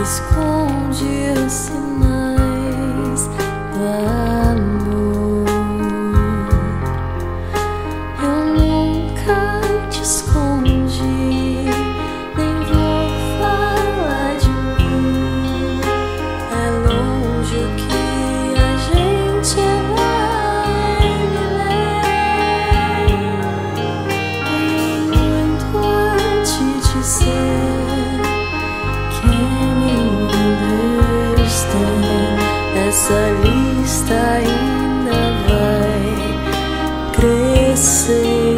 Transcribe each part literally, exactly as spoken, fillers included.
esconde os sinais do amor. Eu nunca te escondi, nem vou falar de mim. É longe o que a gente vai viver. E muito a te dizer, essa lista ainda vai crescer.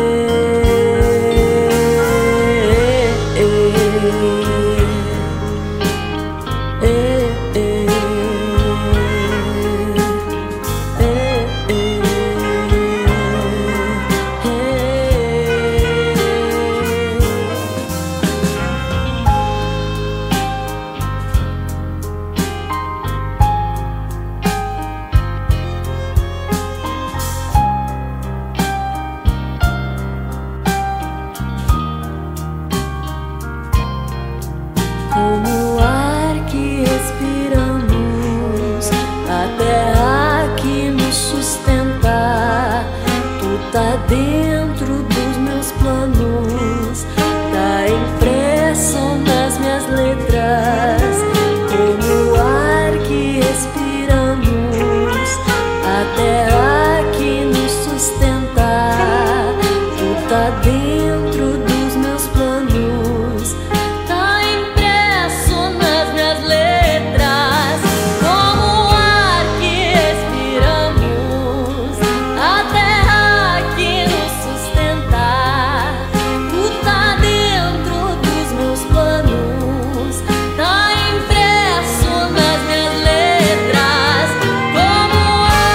Como o ar que respiramos, a terra que nos sustenta, tu tá dentro dos meus planos, tá impresso nas minhas letras. Como o ar que respiramos, a terra que nos sustenta, tu tá dentro dos meus planos, tá impresso nas minhas letras. Como o ar que respiramos, a terra que nos sustenta, tu tá dentro dos meus planos, tá impresso nas minhas letras. Como o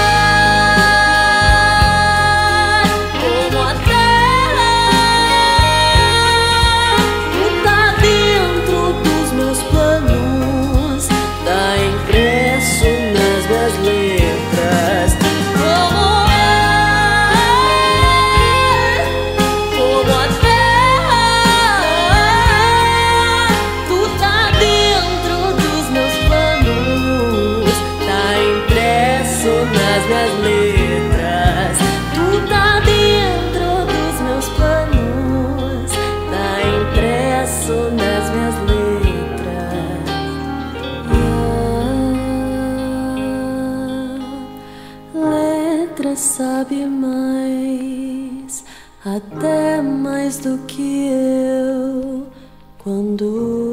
ar, como a terra, tu tá dentro dos meus planos, tá impresso nas minhas letras. Como o ar, como a terra, tu tá dentro dos meus planos, tá impresso nas minhas letras. Tu tá dentro dos meus planos, tá impresso nas minhas letras. A letra sabe mais, até mais do que eu, quando